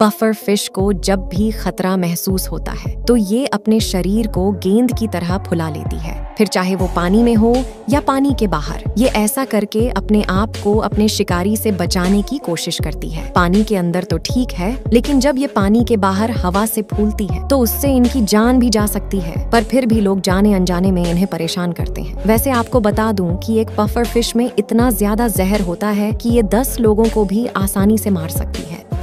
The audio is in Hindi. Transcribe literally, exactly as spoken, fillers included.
पफर फिश को जब भी खतरा महसूस होता है तो ये अपने शरीर को गेंद की तरह फुला लेती है, फिर चाहे वो पानी में हो या पानी के बाहर। ये ऐसा करके अपने आप को अपने शिकारी से बचाने की कोशिश करती है। पानी के अंदर तो ठीक है, लेकिन जब ये पानी के बाहर हवा से फूलती है तो उससे इनकी जान भी जा सकती है, पर फिर भी लोग जाने अनजाने में इन्हें परेशान करते हैं। वैसे आपको बता दूं कि एक पफर फिश में इतना ज्यादा जहर होता है कि ये दस लोगों को भी आसानी से मार सकती है।